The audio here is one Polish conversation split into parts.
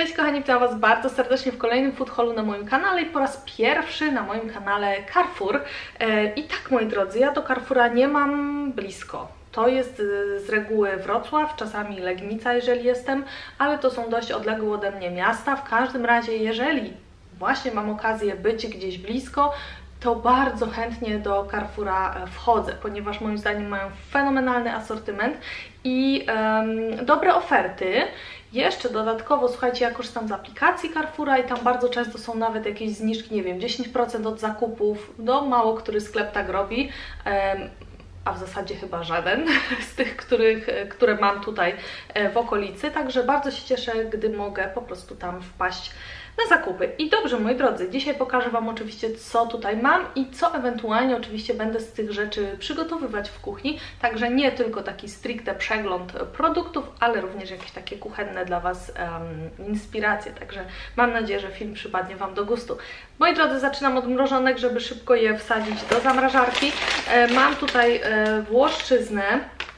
Cześć kochani, witam Was bardzo serdecznie w kolejnym food haulu na moim kanale i po raz pierwszy na moim kanale Carrefour. I tak moi drodzy, ja do Carrefoura nie mam blisko. To jest z reguły Wrocław, czasami Legnica, jeżeli jestem, ale to są dość odległe ode mnie miasta. W każdym razie, jeżeli właśnie mam okazję być gdzieś blisko, to bardzo chętnie do Carrefoura wchodzę, ponieważ moim zdaniem mają fenomenalny asortyment i dobre oferty. Jeszcze dodatkowo, słuchajcie, ja korzystam z aplikacji Carrefoura i tam bardzo często są nawet jakieś zniżki, nie wiem, 10% od zakupów, mało który sklep tak robi, a w zasadzie chyba żaden z tych, które mam tutaj w okolicy, także bardzo się cieszę, gdy mogę po prostu tam wpaść na zakupy. I dobrze, moi drodzy, dzisiaj pokażę Wam oczywiście, co tutaj mam i co ewentualnie oczywiście będę z tych rzeczy przygotowywać w kuchni, także nie tylko taki stricte przegląd produktów, ale również jakieś takie kuchenne dla Was inspiracje, także mam nadzieję, że film przypadnie Wam do gustu. Moi drodzy, zaczynam od mrożonek, żeby szybko je wsadzić do zamrażarki. Mam tutaj włoszczyznę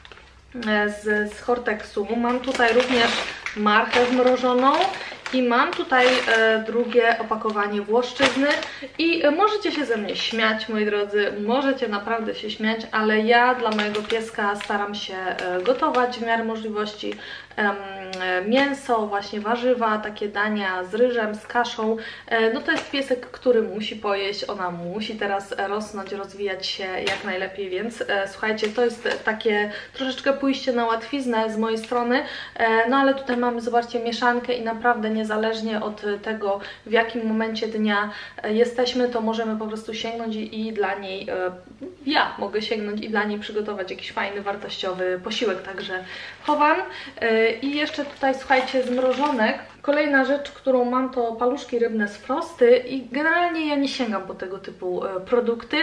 z Hortexu, mam tutaj również marchew mrożoną i mam tutaj drugie opakowanie włoszczyzny i możecie się ze mnie śmiać, moi drodzy, możecie naprawdę się śmiać, ale ja dla mojego pieska staram się gotować w miarę możliwości mięso, właśnie warzywa, takie dania z ryżem, z kaszą. No to jest piesek, który musi pojeść, ona musi teraz rosnąć, rozwijać się jak najlepiej, więc słuchajcie, to jest takie troszeczkę pójście na łatwiznę z mojej strony, no ale tutaj mamy, zobaczcie, mieszankę i naprawdę niezależnie od tego, w jakim momencie dnia jesteśmy, to możemy po prostu sięgnąć i dla niej, ja mogę sięgnąć i dla niej przygotować jakiś fajny, wartościowy posiłek, także chowam. I jeszcze tutaj, słuchajcie, z mrożonek. Kolejna rzecz, którą mam, to paluszki rybne z Frosty i generalnie ja nie sięgam po tego typu produkty,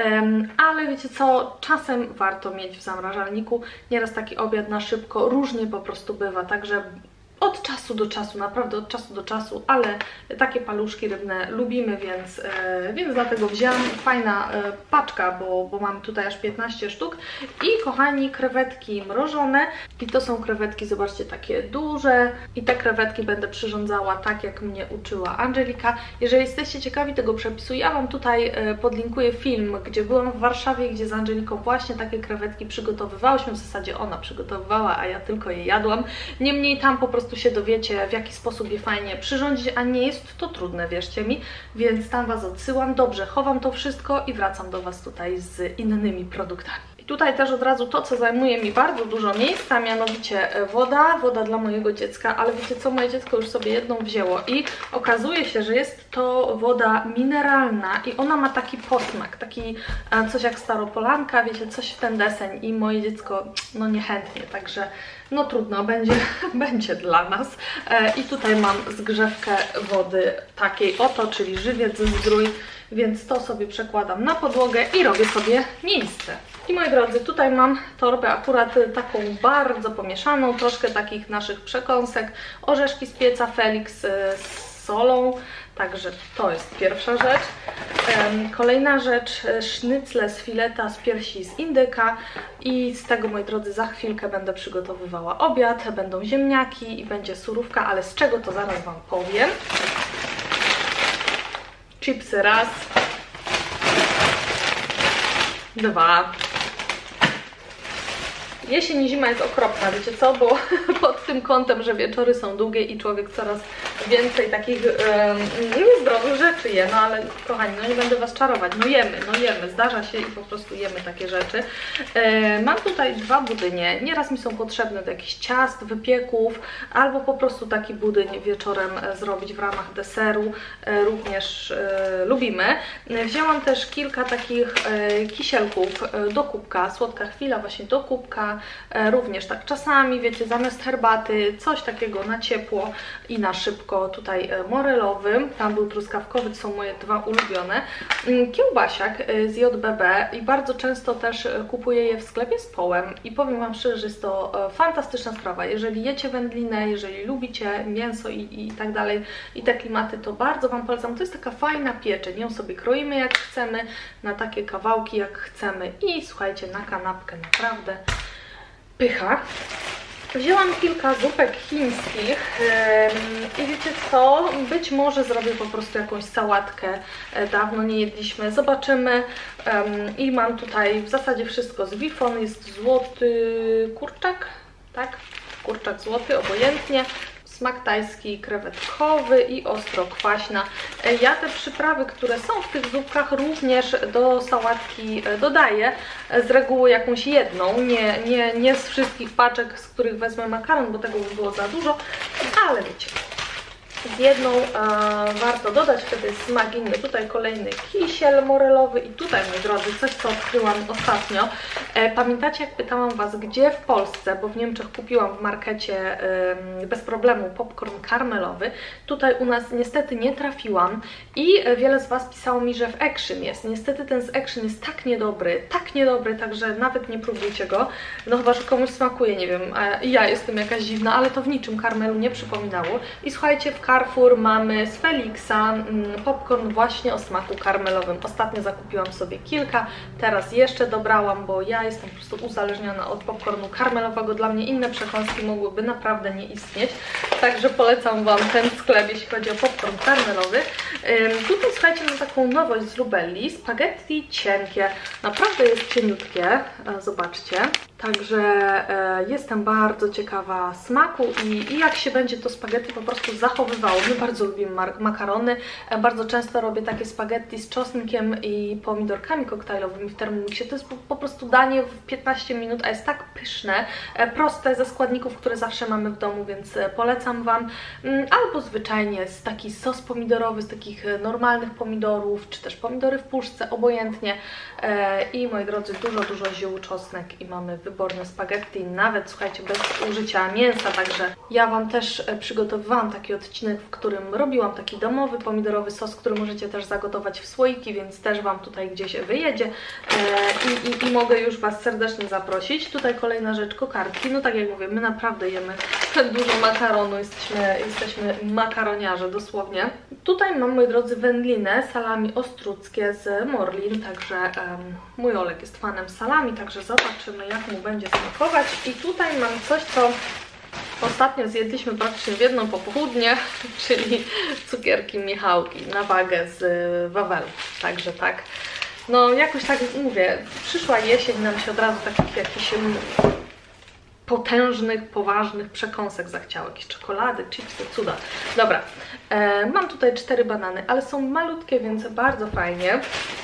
ale wiecie co, czasem warto mieć w zamrażalniku, nieraz taki obiad na szybko, różnie po prostu bywa, także od czasu do czasu, naprawdę od czasu do czasu, ale takie paluszki rybne lubimy, więc dlatego wzięłam. Fajna paczka, bo mamy tutaj aż 15 sztuk. I kochani, krewetki mrożone. I to są krewetki, zobaczcie, takie duże. I te krewetki będę przyrządzała tak, jak mnie uczyła Angelika. Jeżeli jesteście ciekawi tego przepisu, ja Wam tutaj podlinkuję film, gdzie byłam w Warszawie, gdzie z Angeliką właśnie takie krewetki przygotowywałyśmy. W zasadzie ona przygotowywała, a ja tylko je jadłam. Niemniej tam po prostu się dowiecie, w jaki sposób je fajnie przyrządzić, a nie jest to trudne, wierzcie mi, więc tam Was odsyłam. Dobrze, chowam to wszystko i wracam do Was tutaj z innymi produktami. I tutaj też od razu to, co zajmuje mi bardzo dużo miejsca, mianowicie woda dla mojego dziecka, ale wiecie co, moje dziecko już sobie jedną wzięło i okazuje się, że jest to woda mineralna i ona ma taki posmak, taki coś jak staropolanka, wiecie, coś w ten deseń i moje dziecko, no niechętnie, także no trudno, będzie dla nas. I tutaj mam zgrzewkę wody takiej oto, czyli żywiec zdrój, więc to sobie przekładam na podłogę i robię sobie miejsce. I moi drodzy, tutaj mam torbę akurat taką bardzo pomieszaną, troszkę takich naszych przekąsek, orzeszki z pieca Felix z solą, także to jest pierwsza rzecz. Kolejna rzecz, sznycle z fileta z piersi z indyka i z tego, moi drodzy, za chwilkę będę przygotowywała obiad, będą ziemniaki i będzie surówka, ale z czego to zaraz Wam powiem. Chipsy raz, dwa. Jesień i zima jest okropna, wiecie co, bo pod tym kątem, że wieczory są długie i człowiek coraz więcej takich niezdrowych rzeczy je, no ale kochani, no nie będę Was czarować, no jemy, zdarza się i po prostu jemy takie rzeczy. Mam tutaj dwa budynie, nieraz mi są potrzebne do jakichś ciast, wypieków, albo po prostu taki budyń wieczorem zrobić w ramach deseru, również lubimy. Wzięłam też kilka takich kisielków do kubka, słodka chwila właśnie do kubka, również tak czasami, wiecie, zamiast herbaty, coś takiego na ciepło i na szybko. Tutaj morelowy, tam był truskawkowy, to są moje dwa ulubione. Kiełbasiak z JBB i bardzo często też kupuję je w sklepie z połem i powiem Wam szczerze, że jest to fantastyczna sprawa. Jeżeli jecie wędlinę, jeżeli lubicie mięso i tak dalej i te klimaty, to bardzo Wam polecam. To jest taka fajna pieczeń, ją sobie kroimy jak chcemy, na takie kawałki jak chcemy i słuchajcie, na kanapkę naprawdę pycha. Wzięłam kilka zupek chińskich i wiecie co, być może zrobię po prostu jakąś sałatkę. Dawno nie jedliśmy, zobaczymy. I mam tutaj w zasadzie wszystko z Wifon. Jest złoty kurczak, tak? Kurczak złoty, obojętnie. Smak tajski, krewetkowy i ostro kwaśna. Ja te przyprawy, które są w tych zupkach, również do sałatki dodaję. Z reguły jakąś jedną, nie z wszystkich paczek, z których wezmę makaron, bo tego by było za dużo, ale wiecie, z jedną warto dodać, wtedy jest smak inny. Tutaj kolejny kisiel morelowy i tutaj, moi drodzy, coś, co odkryłam ostatnio. Pamiętacie, jak pytałam Was, gdzie w Polsce, bo w Niemczech kupiłam w markecie bez problemu popcorn karmelowy. Tutaj u nas niestety nie trafiłam i wiele z Was pisało mi, że w Action jest. Niestety ten z Action jest tak niedobry, także nawet nie próbujcie go. No chyba, że komuś smakuje, nie wiem, ja jestem jakaś dziwna, ale to w niczym karmelu nie przypominało. I słuchajcie, w Carrefour mamy z Felixa popcorn właśnie o smaku karmelowym. Ostatnio zakupiłam sobie kilka, teraz jeszcze dobrałam, bo ja jestem po prostu uzależniona od popcornu karmelowego. Dla mnie inne przekąski mogłyby naprawdę nie istnieć, także polecam Wam ten sklep, jeśli chodzi o popcorn karmelowy. Tutaj słuchajcie, mam taką nowość z Rubelli, spaghetti cienkie, naprawdę jest cieniutkie, zobaczcie. Także jestem bardzo ciekawa smaku i jak się będzie to spaghetti po prostu zachowywało. My bardzo lubimy makarony, bardzo często robię takie spaghetti z czosnkiem i pomidorkami koktajlowymi w Thermomixie. To jest po prostu danie w 15 minut, a jest tak pyszne, proste, ze składników, które zawsze mamy w domu, więc polecam Wam. Albo zwyczajnie taki sos pomidorowy z takich normalnych pomidorów, czy też pomidory w puszce, obojętnie. I moi drodzy, dużo ziół, czosnek i mamy wyborne spaghetti, nawet słuchajcie, bez użycia mięsa, także ja Wam też przygotowywałam taki odcinek, w którym robiłam taki domowy pomidorowy sos, który możecie też zagotować w słoiki, więc też Wam tutaj gdzieś wyjedzie i mogę już Was serdecznie zaprosić. Tutaj kolejna rzecz, kokardki, no tak jak mówię, my naprawdę jemy dużo makaronu, jesteśmy makaroniarze dosłownie. Tutaj mam, moi drodzy, wędlinę, salami ostruckie z Morlin, także mój Olek jest fanem salami, także zobaczymy, jak mu będzie smakować. I tutaj mam coś, co ostatnio zjedliśmy praktycznie w jedno popołudnie, czyli cukierki Michałki na wagę z Wawelu. Także tak, no jakoś tak mówię, przyszła jesień, nam się od razu takich jakichś potężnych, poważnych przekąsek zachciało. Jakieś czekolady, chipsy, cuda. Dobra, mam tutaj 4 banany, ale są malutkie, więc bardzo fajnie.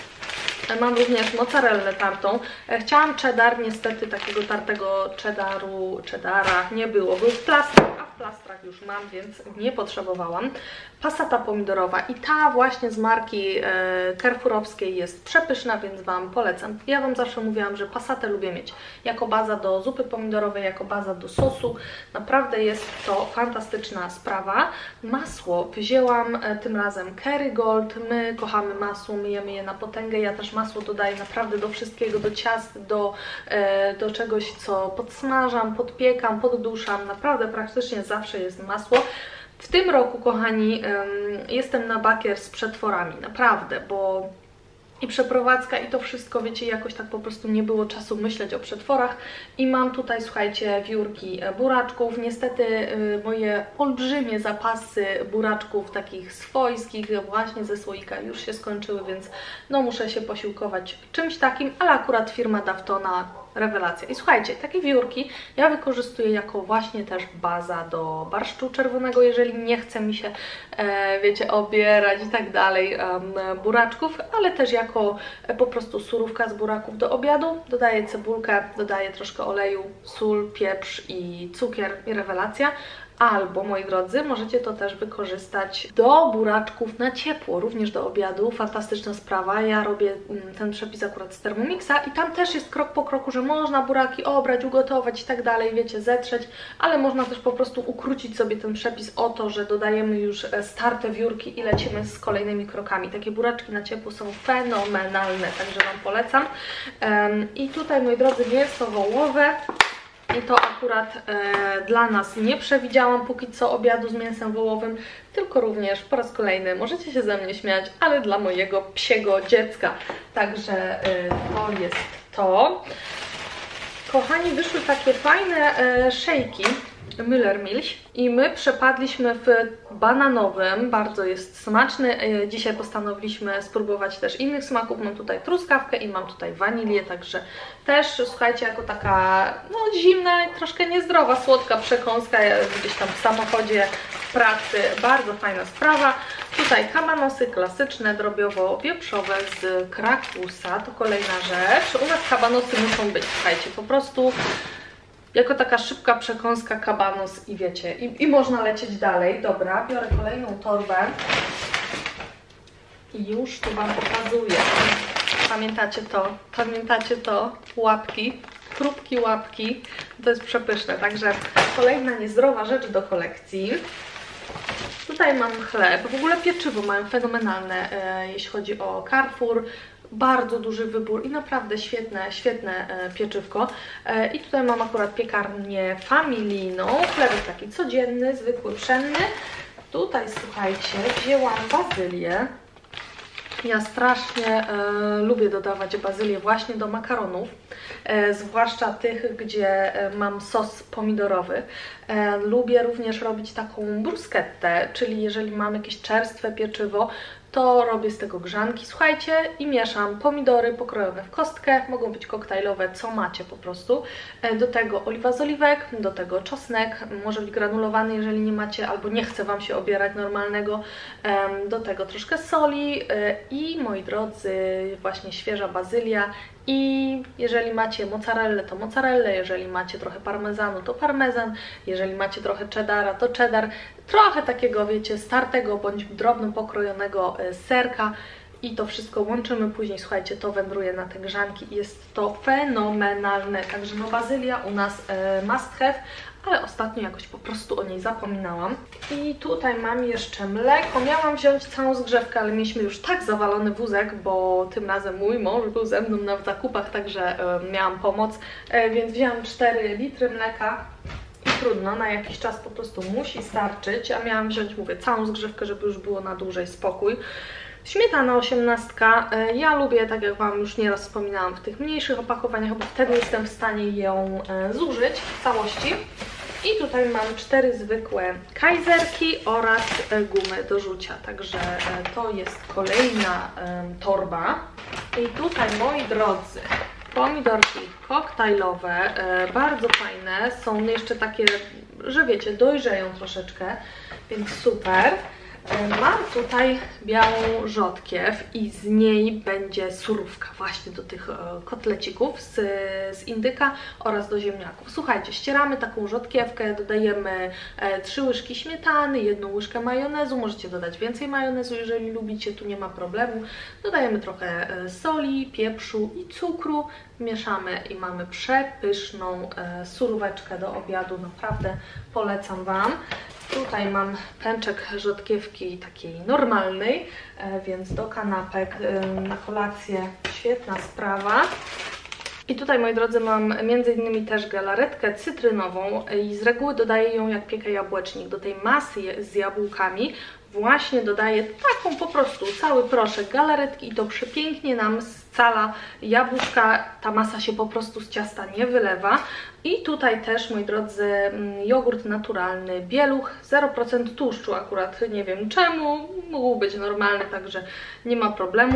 Mam również mozzarellę tartą. Chciałam cheddar, niestety takiego tartego cheddara nie było. Był w plastrach, a w plastrach już mam, więc nie potrzebowałam. Passata pomidorowa i ta właśnie z marki carrefourowskiej jest przepyszna, więc Wam polecam. Ja Wam zawsze mówiłam, że passatę lubię mieć jako baza do zupy pomidorowej, jako baza do sosu. Naprawdę jest to fantastyczna sprawa. Masło wzięłam tym razem Kerrygold. My kochamy masło, my jemy je na potęgę. Ja też masło dodaję naprawdę do wszystkiego, do ciast, do czegoś, co podsmażam, podpiekam, podduszam. Naprawdę praktycznie zawsze jest masło. W tym roku, kochani, jestem na bakier z przetworami, naprawdę, bo i przeprowadzka i to wszystko, wiecie, jakoś tak po prostu nie było czasu myśleć o przetworach i mam tutaj, słuchajcie, wiórki buraczków. Niestety moje olbrzymie zapasy buraczków takich swojskich właśnie ze słoika już się skończyły, więc no muszę się posiłkować czymś takim, ale akurat firma Daftona rewelacja. I słuchajcie, takie wiórki ja wykorzystuję jako właśnie też baza do barszczu czerwonego, jeżeli nie chce mi się, wiecie, obierać i tak dalej buraczków, ale też jako po prostu surówka z buraków do obiadu. Dodaję cebulkę, dodaję troszkę oleju, sól, pieprz i cukier i rewelacja. Albo, moi drodzy, możecie to też wykorzystać do buraczków na ciepło, również do obiadu. Fantastyczna sprawa. Ja robię ten przepis akurat z Thermomixa i tam też jest krok po kroku, że można buraki obrać, ugotować i tak dalej, wiecie, zetrzeć, ale można też po prostu ukrócić sobie ten przepis o to, że dodajemy już starte wiórki i lecimy z kolejnymi krokami. Takie buraczki na ciepło są fenomenalne, także Wam polecam. I tutaj, moi drodzy, mięso wołowe. I to akurat dla nas nie przewidziałam póki co obiadu z mięsem wołowym, tylko również po raz kolejny możecie się ze mnie śmiać, ale dla mojego psiego dziecka. Także to jest to. Kochani, wyszły takie fajne szejki. Müllermilch i my przepadliśmy w bananowym, bardzo jest smaczny. Dzisiaj postanowiliśmy spróbować też innych smaków. Mam tutaj truskawkę i mam tutaj wanilię, także też, słuchajcie, jako taka no zimna i troszkę niezdrowa, słodka przekąska gdzieś tam w samochodzie, w pracy, bardzo fajna sprawa. Tutaj kabanosy klasyczne, drobiowo-wieprzowe z Krakusa, to kolejna rzecz. U nas kabanosy muszą być, słuchajcie, po prostu jako taka szybka przekąska kabanos i wiecie, i można lecieć dalej. Dobra, biorę kolejną torbę i już tu Wam pokazuję. Pamiętacie to? Pamiętacie to? Łapki, chrupki łapki, to jest przepyszne, także kolejna niezdrowa rzecz do kolekcji. Tutaj mam chleb, w ogóle pieczywo mają fenomenalne, jeśli chodzi o Carrefour. Bardzo duży wybór i naprawdę świetne pieczywko. I tutaj mam akurat piekarnię familijną, chlebek taki codzienny, zwykły, pszenny. Tutaj, słuchajcie, wzięłam bazylię. Ja strasznie lubię dodawać bazylię właśnie do makaronów, zwłaszcza tych, gdzie mam sos pomidorowy. Lubię również robić taką bruschettę, czyli jeżeli mam jakieś czerstwe pieczywo, to robię z tego grzanki, słuchajcie, i mieszam pomidory pokrojone w kostkę, mogą być koktajlowe, co macie po prostu. Do tego oliwa z oliwek, do tego czosnek, może być granulowany, jeżeli nie macie, albo nie chce Wam się obierać normalnego. Do tego troszkę soli i, moi drodzy, właśnie świeża bazylia. I jeżeli macie mozzarellę, to mozzarellę, jeżeli macie trochę parmezanu, to parmezan, jeżeli macie trochę cheddara, to cheddar, trochę takiego, wiecie, startego bądź drobno pokrojonego serka i to wszystko łączymy później, słuchajcie, to wędruje na te grzanki i jest to fenomenalne, także no bazylia u nas must have, ale ostatnio jakoś po prostu o niej zapominałam. I tutaj mam jeszcze mleko. Miałam wziąć całą zgrzewkę, ale mieliśmy już tak zawalony wózek, bo tym razem mój mąż był ze mną na zakupach, także miałam pomoc, więc wzięłam 4 litry mleka. I trudno, na jakiś czas po prostu musi starczyć, a miałam wziąć, mówię, całą zgrzewkę, żeby już było na dłużej spokój. Śmietana 18, ja lubię, tak jak Wam już nieraz wspominałam, w tych mniejszych opakowaniach, bo wtedy jestem w stanie ją zużyć w całości. I tutaj mam 4 zwykłe kajzerki oraz gumy do rzucia, także to jest kolejna torba. I tutaj, moi drodzy, pomidorki koktajlowe, bardzo fajne, są jeszcze takie, że wiecie, dojrzeją troszeczkę, więc super. Mam tutaj białą rzodkiew i z niej będzie surówka właśnie do tych kotlecików z indyka oraz do ziemniaków. Słuchajcie, ścieramy taką rzodkiewkę, dodajemy 3 łyżki śmietany, 1 łyżkę majonezu, możecie dodać więcej majonezu, jeżeli lubicie, tu nie ma problemu. Dodajemy trochę soli, pieprzu i cukru, mieszamy i mamy przepyszną suróweczkę do obiadu, naprawdę polecam Wam. Tutaj mam pęczek rzodkiewki takiej normalnej, więc do kanapek, na kolację świetna sprawa. I tutaj, moi drodzy, mam m.in. też galaretkę cytrynową i z reguły dodaję ją, jak piekę jabłecznik, do tej masy z jabłkami. Właśnie dodaję taką po prostu cały proszek galaretki i to przepięknie nam scala jabłuszka, ta masa się po prostu z ciasta nie wylewa. I tutaj też, moi drodzy, jogurt naturalny, bieluch, 0% tłuszczu akurat, nie wiem czemu, mógł być normalny, także nie ma problemu.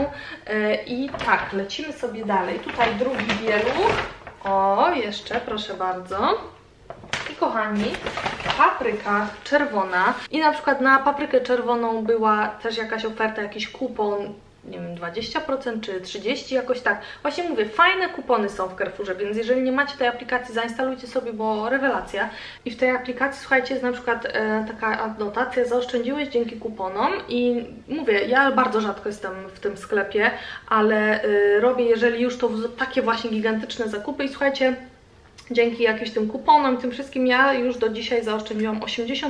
I tak, lecimy sobie dalej. Tutaj drugi bieluch, o, jeszcze, proszę bardzo. I kochani, papryka czerwona i na przykład na paprykę czerwoną była też jakaś oferta, jakiś kupon, nie wiem, 20% czy 30%, jakoś tak. Właśnie mówię, fajne kupony są w Carrefourze, więc jeżeli nie macie tej aplikacji, zainstalujcie sobie, bo rewelacja. I w tej aplikacji, słuchajcie, jest na przykład taka adnotacja, zaoszczędziłeś dzięki kuponom i mówię, ja bardzo rzadko jestem w tym sklepie, ale robię, jeżeli już, to takie właśnie gigantyczne zakupy i słuchajcie, dzięki jakimś tym kuponom, tym wszystkim ja już do dzisiaj zaoszczędziłam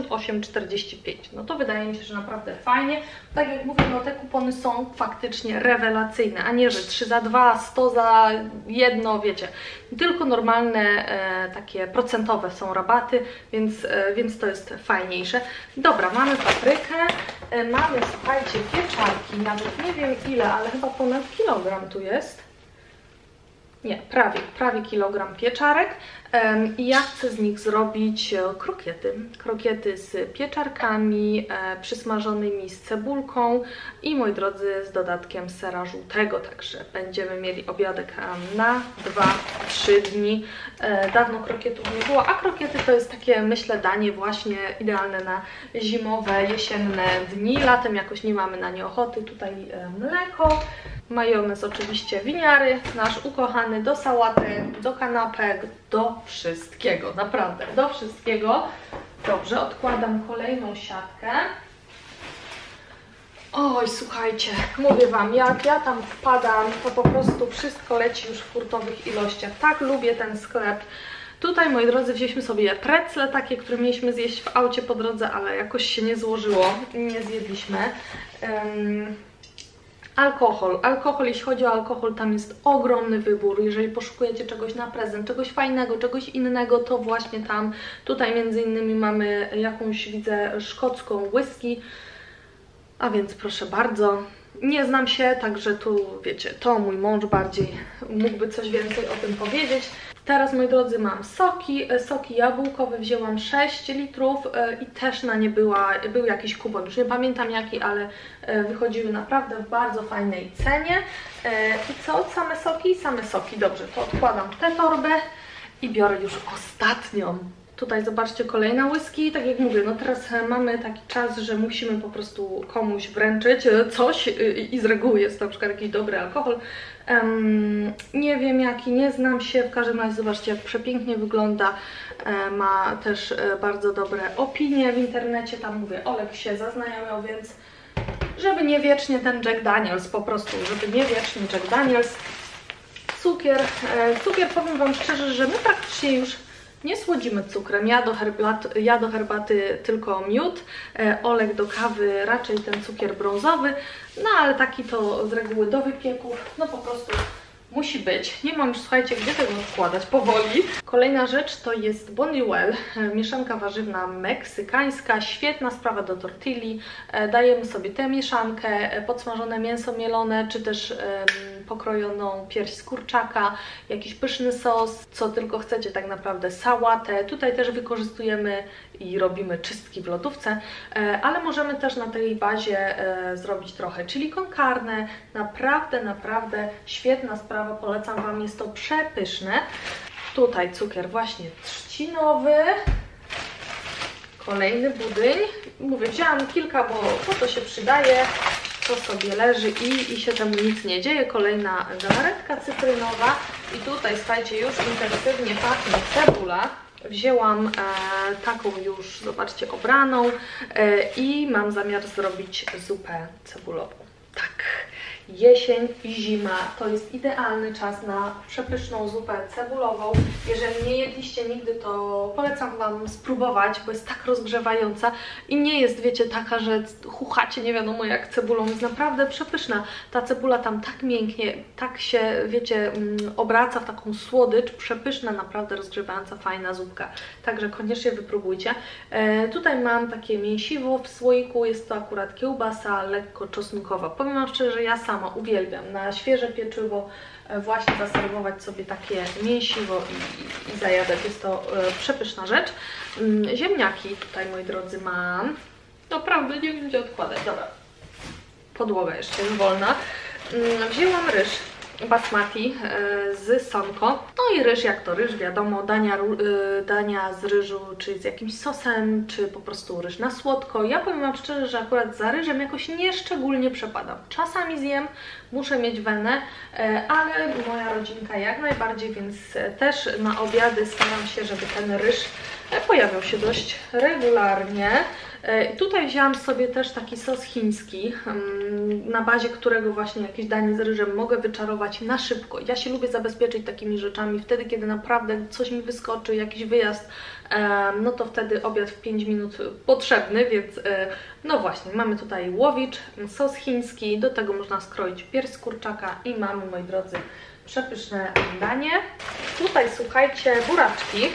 88,45. No to wydaje mi się, że naprawdę fajnie. Tak jak mówię, no te kupony są faktycznie rewelacyjne, a nie, że 3 za 2, 100 za 1, wiecie. Tylko normalne takie procentowe są rabaty, więc to jest fajniejsze. Dobra, mamy paprykę, mamy, słuchajcie, pieczarki, nawet nie wiem ile, ale chyba ponad kilogram tu jest. Nie, prawie kilogram pieczarek. I ja chcę z nich zrobić krokiety. Krokiety z pieczarkami, przysmażonymi z cebulką i, moi drodzy, z dodatkiem sera żółtego. Także będziemy mieli obiadek na 2-3 dni. Dawno krokietów nie było, a krokiety to jest takie, myślę, danie właśnie idealne na zimowe, jesienne dni. Latem jakoś nie mamy na nie ochoty. Tutaj mleko. Majonez oczywiście winiary, nasz ukochany, do sałaty, do kanapek, do wszystkiego, naprawdę, do wszystkiego. Dobrze, odkładam kolejną siatkę. Oj, słuchajcie, mówię Wam, jak ja tam wpadam, to po prostu wszystko leci już w hurtowych ilościach. Tak lubię ten sklep. Tutaj, moi drodzy, wzięliśmy sobie precle takie, które mieliśmy zjeść w aucie po drodze, ale jakoś się nie złożyło, nie zjedliśmy. Alkohol, jeśli chodzi o alkohol, tam jest ogromny wybór. Jeżeli poszukujecie czegoś na prezent, czegoś fajnego, czegoś innego, to właśnie tam. Tutaj między innymi mamy jakąś, widzę, szkocką whisky, a więc proszę bardzo. Nie znam się, także tu, wiecie, to mój mąż bardziej mógłby coś więcej o tym powiedzieć. Teraz, moi drodzy, mam soki jabłkowe, wzięłam 6 litrów i też na nie był jakiś kupon, już nie pamiętam jaki, ale wychodziły naprawdę w bardzo fajnej cenie. I co? Same soki, dobrze, to odkładam tę torbę i biorę już ostatnią. Tutaj zobaczcie, kolejna whisky, tak jak mówię, no teraz mamy taki czas, że musimy po prostu komuś wręczyć coś i z reguły jest to na przykład jakiś dobry alkohol. Nie wiem jaki, nie znam się, w każdym razie zobaczcie, jak przepięknie wygląda, ma też bardzo dobre opinie w internecie, tam mówię, Olek się zaznajomiał, więc żeby nie wiecznie ten Jack Daniels, po prostu, żeby nie wiecznie Jack Daniels. Cukier, powiem Wam szczerze, że my praktycznie już nie słodzimy cukrem. Ja do herbaty tylko miód, Olek do kawy raczej ten cukier brązowy, no ale taki to z reguły do wypieków, no po prostu musi być. Nie mam już, słuchajcie, gdzie tego odkładać powoli. Kolejna rzecz to jest Bondiwell, mieszanka warzywna meksykańska, świetna sprawa do tortilli. Dajemy sobie tę mieszankę, podsmażone mięso mielone, czy też pokrojoną pierś z kurczaka, jakiś pyszny sos, co tylko chcecie tak naprawdę, sałatę. Tutaj też wykorzystujemy i robimy czystki w lodówce, ale możemy też na tej bazie zrobić trochę chili con carne. Naprawdę świetna sprawa, polecam Wam, jest to przepyszne. Tutaj cukier właśnie trzcinowy, kolejny budyń. Mówię, wzięłam kilka, bo to się przydaje, to sobie leży i się temu nic nie dzieje. Kolejna galaretka cytrynowa i tutaj, słuchajcie, już intensywnie pachnie cebula. Wzięłam taką już, zobaczcie, obraną i mam zamiar zrobić zupę cebulową. Tak, jesień i zima to jest idealny czas na przepyszną zupę cebulową. Jeżeli nie jedliście nigdy, to polecam Wam spróbować, bo jest tak rozgrzewająca i nie jest, wiecie, taka, że chuchacie nie wiadomo jak cebulą. Jest naprawdę przepyszna. Ta cebula tam tak mięknie, tak się, wiecie, obraca w taką słodycz. Przepyszna, naprawdę rozgrzewająca, fajna zupka. Także koniecznie wypróbujcie. Tutaj mam takie mięsiwo w słoiku. Jest to akurat kiełbasa lekko czosnkowa. Powiem Wam szczerze, że ja sama uwielbiam na świeże pieczywo właśnie zaserwować sobie takie mięsiwo i zajadać. Jest to przepyszna rzecz. Ziemniaki tutaj, moi drodzy, mam. Naprawdę nie wiem, gdzie odkładać. Dobra, podłoga jeszcze jest wolna. Wzięłam ryż basmati z sonko. No i ryż, jak to ryż, wiadomo, dania z ryżu, czy z jakimś sosem, czy po prostu ryż na słodko. Ja powiem Wam szczerze, że akurat za ryżem jakoś nieszczególnie przepadam. Czasami zjem, muszę mieć wenę, ale moja rodzinka jak najbardziej, więc też na obiady staram się, żeby ten ryż pojawiał się dość regularnie. Tutaj wzięłam sobie też taki sos chiński, na bazie którego właśnie jakieś danie z ryżem mogę wyczarować na szybko. Ja się lubię zabezpieczyć takimi rzeczami wtedy, kiedy naprawdę coś mi wyskoczy, jakiś wyjazd, no to wtedy obiad w 5 minut potrzebny, więc no właśnie, mamy tutaj łowicz, sos chiński, do tego można skroić pierś z kurczaka i mamy, moi drodzy, przepyszne danie. Tutaj, słuchajcie, buraczki.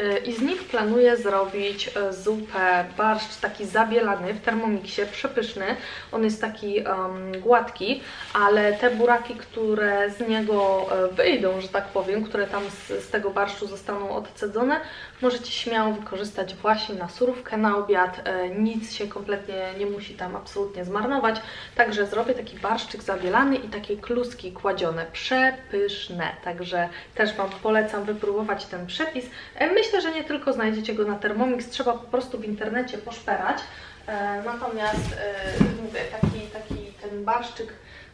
i z nich planuję zrobić zupę, barszcz taki zabielany w Thermomixie, przepyszny. On jest taki gładki, ale te buraki, które z niego wyjdą, że tak powiem, które tam z tego barszczu zostaną odcedzone, możecie śmiało wykorzystać właśnie na surówkę, na obiad. Nic się kompletnie nie musi tam absolutnie zmarnować. Także zrobię taki barszczyk zabielany i takie kluski kładzione. Przepyszne. Także też Wam polecam wypróbować ten przepis. Myślę, że nie tylko znajdziecie go na Thermomix, trzeba po prostu w internecie poszperać. Natomiast mówię, taki ten barszczyk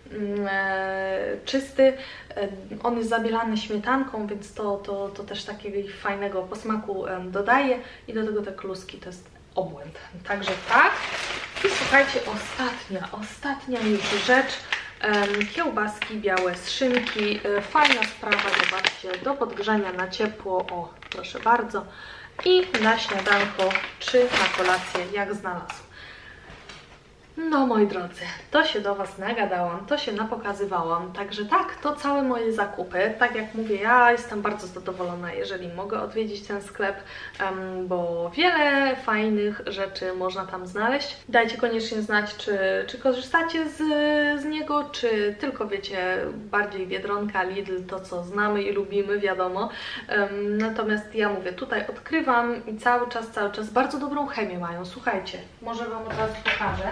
czysty, on jest zabielany śmietanką, więc to też takiego fajnego posmaku dodaje i do tego te kluski to jest obłęd. Także tak. I słuchajcie, ostatnia już rzecz. Kiełbaski białe z szynki. Fajna sprawa, zobaczcie, do podgrzania na ciepło. O, proszę bardzo. I na śniadanko czy na kolację, jak znalazł. No moi drodzy, to się do Was nagadałam, to się napokazywałam, także tak, to całe moje zakupy. Tak jak mówię, ja jestem bardzo zadowolona, jeżeli mogę odwiedzić ten sklep, bo wiele fajnych rzeczy można tam znaleźć. Dajcie koniecznie znać, czy korzystacie z niego, czy tylko wiecie, bardziej Biedronka, Lidl, to co znamy i lubimy, wiadomo. Natomiast ja mówię, tutaj odkrywam i cały czas bardzo dobrą chemię mają. Słuchajcie, może Wam od razu pokażę.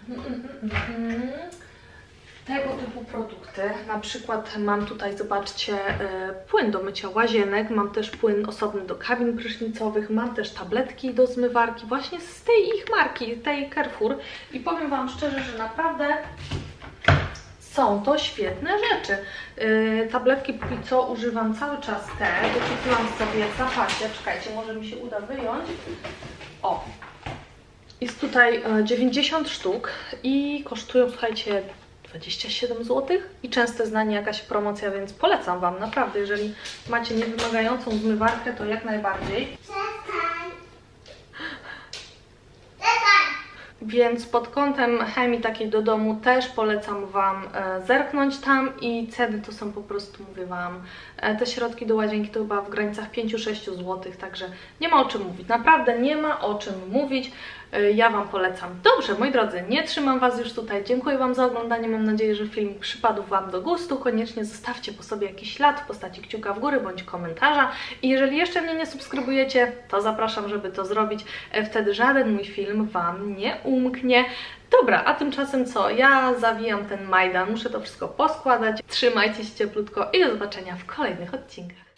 Tego typu produkty, na przykład mam tutaj, zobaczcie, płyn do mycia łazienek, mam też płyn osobny do kabin prysznicowych, mam też tabletki do zmywarki właśnie z tej ich marki, tej Carrefour i powiem Wam szczerze, że naprawdę są to świetne rzeczy. Tabletki póki co używam cały czas te, kupiłam sobie w zapasie, czekajcie, może mi się uda wyjąć. O! Jest tutaj 90 sztuk i kosztują, słuchajcie, 27 zł i często jest na nie jakaś promocja, więc polecam Wam naprawdę, jeżeli macie niewymagającą zmywarkę, to jak najbardziej. Więc pod kątem chemii takiej do domu też polecam Wam zerknąć tam i ceny to są po prostu, mówię Wam, te środki do łazienki to chyba w granicach 5-6 zł, także nie ma o czym mówić, naprawdę nie ma o czym mówić. Ja Wam polecam. Dobrze, moi drodzy, nie trzymam Was już tutaj. Dziękuję Wam za oglądanie. Mam nadzieję, że film przypadł Wam do gustu. Koniecznie zostawcie po sobie jakiś ślad w postaci kciuka w górę bądź komentarza. I jeżeli jeszcze mnie nie subskrybujecie, to zapraszam, żeby to zrobić. Wtedy żaden mój film Wam nie umknie. Dobra, a tymczasem co? Ja zawijam ten Majdan. Muszę to wszystko poskładać. Trzymajcie się cieplutko i do zobaczenia w kolejnych odcinkach.